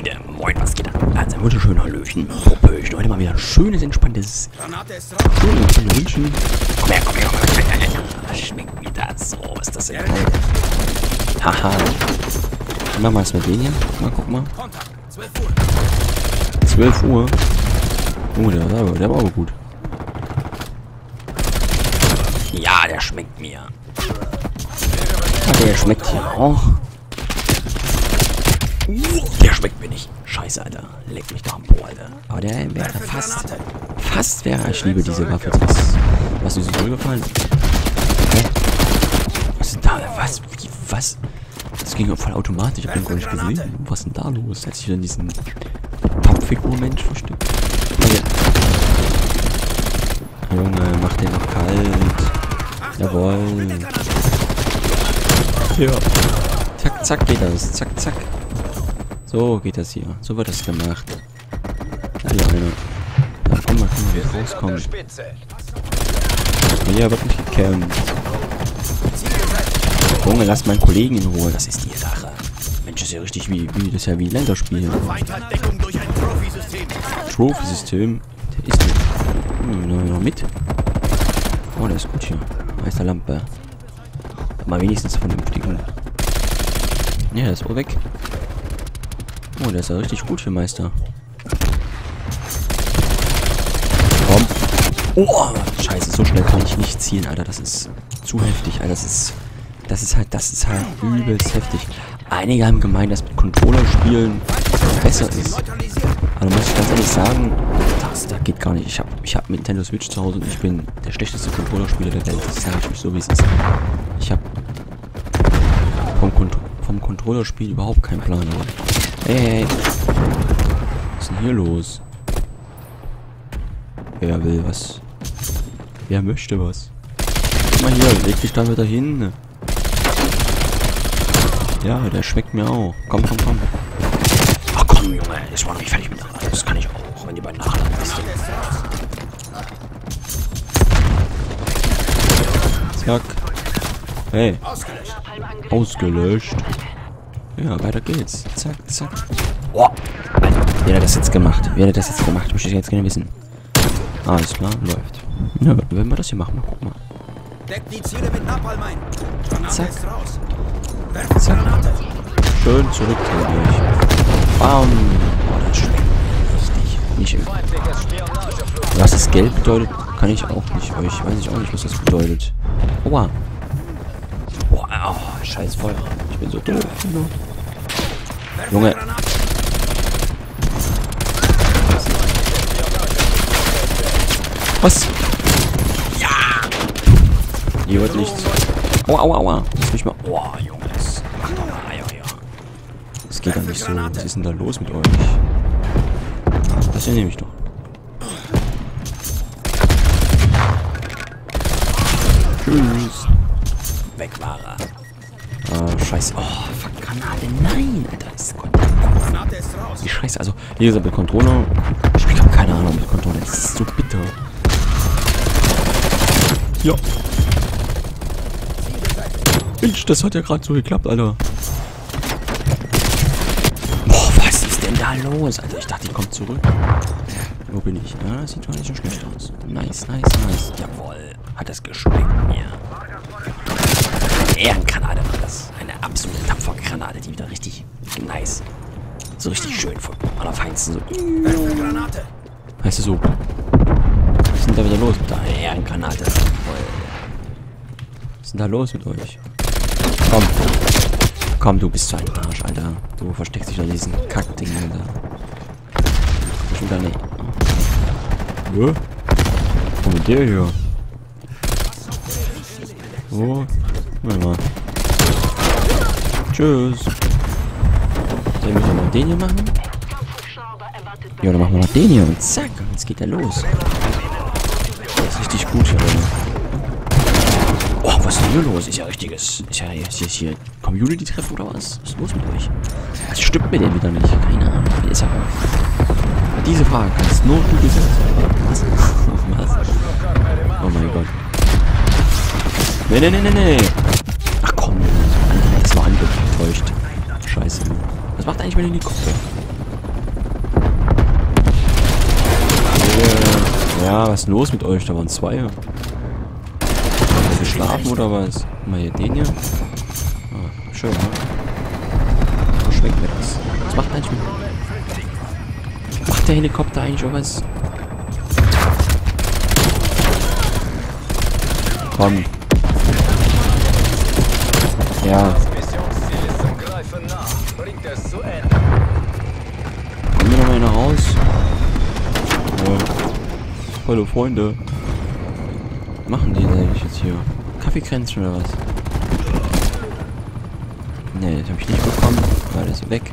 Leute, moin, was geht ab? Also ein wunderschöner Hallöchen, Popöchen. Heute mal wieder ein schönes, entspanntes Hallöchen. Komm her, komm her, komm her. Das schmeckt mir das so. Was ist das denn? Haha. Machen wir es mit denen hier. Mal, guck mal. 12 Uhr. Oh, der war aber gut. Ja, der schmeckt mir. Der schmeckt hier auch. Der schmeckt mir nicht. Scheiße, Alter. Leck mich da am Po, Alter. Aber der wäre fast. Fast wäre. Ich liebe diese Waffe. Was ist dir so gefallen? Hä? Was ist denn da? Was? Wie? Was? Das ging voll automatisch. Ich hab den gar nicht gesehen. Was ist denn da los? Hat sich wieder in diesen Pappfigur-Mensch versteckt. Okay. Junge, mach den noch kalt. Jawohl. Ja. Zack, zack geht das. Zack, zack. So geht das hier. So wird das gemacht. Ja, komm mal, wie rauskommen. Hier wird nicht gekämpft. Junge, lass meinen Kollegen in Ruhe. Das ist die Sache. Mensch, das ist ja richtig das ist ja wie Länderspiel. Trophy-System. Der ist noch mit. Oh, der ist gut hier. Meisterlampe. Mal wenigstens vernünftigen. Ja, der ist auch weg. Oh, der ist ja richtig gut für Meister. Komm. Oh, scheiße, so schnell kann ich nicht zielen, Alter. Das ist zu heftig, Alter. Das ist halt übelst heftig. Einige haben gemeint, dass mit Controller spielen besser ist. Aber muss ich ganz ehrlich sagen, das geht gar nicht. Ich hab Nintendo Switch zu Hause und ich bin der schlechteste Controllerspieler der Welt. Das sage ich euch so, wie es ist. Ich habe vom Controllerspiel überhaupt keinen Plan. Hey, was ist denn hier los? Wer will was? Wer möchte was? Guck mal hier, leg dich da wieder hin. Ja, der schmeckt mir auch. Komm, komm, komm. Ach komm, Junge, ich war noch nicht fertig mit der Arbeit. Das kann ich auch, wenn die beiden nachladen. Zack. Hey. Ausgelöscht. Ja, weiter geht's. Zack, zack. Boah. Wer hat das jetzt gemacht? Möchte ich jetzt gerne wissen. Alles klar, läuft. Ja, wenn wir das hier machen, mal gucken mal. Zack. Zack. Schön zurück durch. Bam. Boah, das schmeckt richtig. Nicht im. Was das Gelb bedeutet, kann ich auch nicht. Weiß ich auch nicht, was das bedeutet. Oha. Boah, oh, scheiß Feuer. Ich bin so doof. Junge. Was? Ja! Hier hört nichts. Aua, aua, aua. Lass mich mal. Boah, Junge. Mach doch mal. Ja. Das geht doch nicht so. Was ist denn da los mit euch? Das hier nehme ich doch. Tschüss. Weg war er. Ah, scheiße. Oh, fuck, Granate. Nein, Alter. Wie scheiße. Also, wie gesagt, mit Controller. Ich habe keine Ahnung mit Controller. Das ist so bitter. Ja. Mensch, das hat ja gerade so geklappt, Alter. Boah, was ist denn da los? Alter, ich dachte, die kommt zurück. Wo bin ich? Ja, das sieht doch nicht so schlecht aus. Nice, nice, nice. Jawohl. Hat das geschmeckt mir. Ehrengranate war das. Eine absolute Tapfergranate, die wieder richtig nice. So richtig schön vom allerfeinsten. So. Heißt du so? Was ist denn da wieder los mit der Ehrengranate? Was ist denn da los mit euch? Komm. Komm, du bist so ein Arsch, Alter. Du versteckst dich da diesen Kackding, Alter. Ich will da nicht. Wo? Komm mit der hier. Oh. Warte mal. Tschüss. Sollen wir noch den hier machen? Ja, dann machen wir noch den hier und zack. Jetzt geht er los. Das ist richtig gut hier, Alter. Oh, was ist denn hier los? Ist ja richtiges. Ist ja hier Community-Treffen oder was? Was ist los mit euch? Was stimmt mit dem wieder nicht? Keine Ahnung. Wie ist er? Diese Frage kannst nur du gesetzt. Was? Was? Oh mein Gott. Nee. Ach komm. Das war angetäuscht. Scheiße. Was macht eigentlich, wenn ich in die Kopf? Ja, was ist denn los mit euch? Da waren zwei. Habt ihr geschlafen oder was? Mal hier den hier. Ah, schön, ne? So schmeckt mir das. Was macht eigentlich mit... Macht der Helikopter eigentlich auch was? Komm. Ja. Kommen wir noch mal einer raus? Ja. Hallo Freunde. Machen die eigentlich jetzt hier? Kaffeekränzchen oder was? Ne, das habe ich nicht bekommen. War das weg.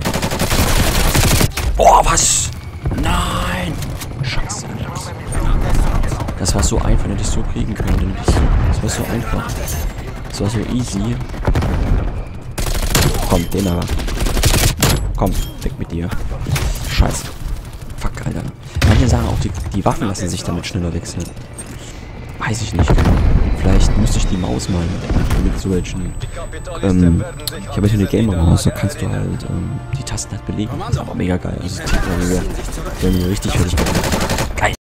Oh, was? Nein! Scheiße. Das war so einfach, hätte ich so kriegen können. Das war so einfach. Das war so easy. Komm, den aber. Komm, weg mit dir. Scheiße. Fuck, Alter. Manche sagen auch, die Waffen lassen sich damit schneller wechseln. Weiß ich nicht genau. Vielleicht müsste ich die Maus mal mit so welchen. Ich habe jetzt eine Gamer-Maus, da kannst du halt die Tasten halt belegen. Das ist auch mega geil. Also, das wäre mir richtig fertig gemacht.